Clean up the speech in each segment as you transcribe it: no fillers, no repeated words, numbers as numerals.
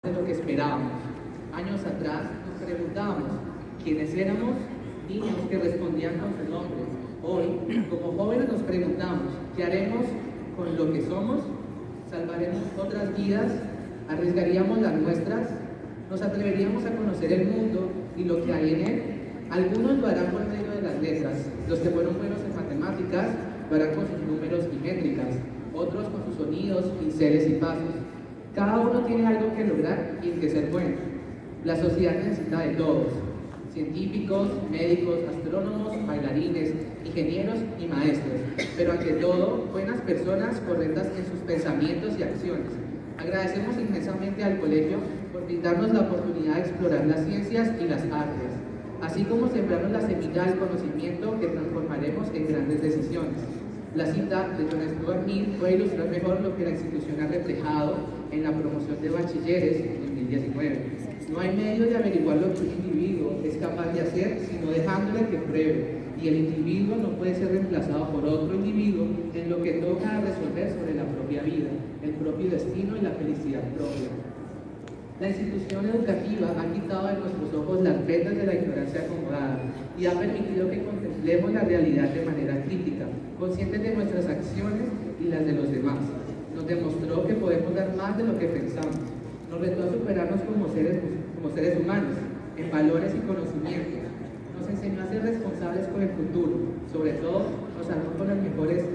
de lo que esperábamos. Años atrás nos preguntábamos quiénes éramos, niños que respondían con su nombre. Hoy, como jóvenes, nos preguntamos qué haremos con lo que somos, salvaremos otras vidas, arriesgaríamos las nuestras, nos atreveríamos a conocer el mundo y lo que hay en él. Algunos lo harán por medio de las letras, los que fueron buenos en matemáticas lo harán con sus números y métricas, otros con sus sonidos, pinceles y pasos. Cada uno tiene algo que lograr y en que ser bueno. La sociedad necesita de todos: científicos, médicos, astrónomos, bailarines, ingenieros y maestros, pero ante todo, buenas personas correctas en sus pensamientos y acciones. Agradecemos inmensamente al colegio por brindarnos la oportunidad de explorar las ciencias y las artes, así como sembrarnos la semilla del conocimiento que transformaremos en grandes decisiones. La cita de John Stuart Mill puede ilustrar mejor lo que la institución ha reflejado en la promoción de bachilleres en 2019. No hay medio de averiguar lo que un individuo es capaz de hacer sino dejándole que pruebe, y el individuo no puede ser reemplazado por otro individuo en lo que toca resolver sobre la propia vida, el propio destino y la felicidad propia. La institución educativa ha quitado de nuestros ojos las vetas de la ignorancia acomodada y ha permitido que contemplemos la realidad de manera crítica, conscientes de nuestras acciones y las de los demás. Nos demostró que podemos dar más de lo que pensamos. Nos retó a superarnos como seres humanos, en valores y conocimientos. Nos enseñó a ser responsables con el futuro. Sobre todo, nos armó con los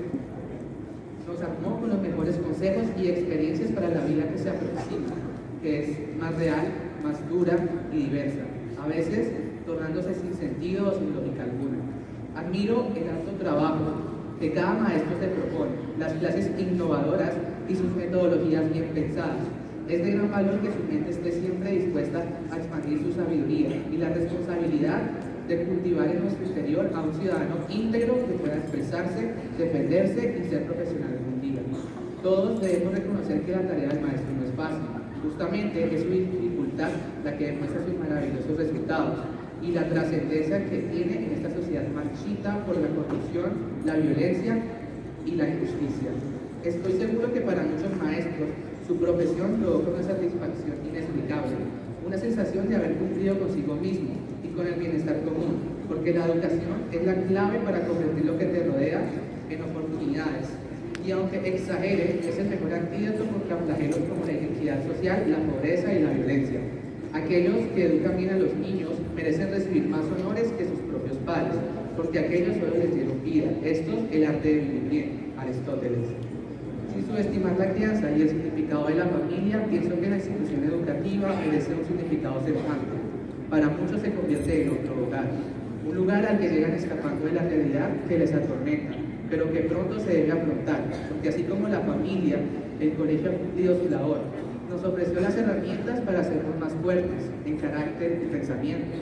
mejores consejos y experiencias para la vida que se aproxima, que es más real, más dura y diversa, a veces tornándose sin sentido o sin lógica alguna. Admiro el alto trabajo que cada maestro se propone, las clases innovadoras y sus metodologías bien pensadas. Es de gran valor que su mente esté siempre dispuesta a expandir su sabiduría y la responsabilidad de cultivar en nuestro exterior a un ciudadano íntegro que pueda expresarse, defenderse y ser profesional algún día. Todos debemos reconocer que la tarea del maestro no es fácil. Justamente es su dificultad la que demuestra sus maravillosos resultados y la trascendencia que tiene en esta sociedad marchita por la corrupción, la violencia y la injusticia. Estoy seguro que para muchos maestros su profesión provoca una satisfacción inexplicable, una sensación de haber cumplido consigo mismo y con el bienestar común, porque la educación es la clave para convertir lo que te rodea en oportunidades. Y aunque exagere, es el mejor antídoto contra flagelos como la inequidad social, la pobreza y la violencia. Aquellos que educan bien a los niños merecen recibir más honores que sus propios padres, porque aquellos solo les dieron vida. Esto es el arte de vivir bien, Aristóteles. Sin subestimar la crianza y el significado de la familia, pienso que la institución educativa merece un significado semejante. Para muchos se convierte en otro hogar, un lugar al que llegan escapando de la realidad que les atormenta, pero que pronto se debe afrontar, porque así como la familia, el colegio ha cumplido su labor. Nos ofreció las herramientas para hacernos más fuertes en carácter y pensamiento.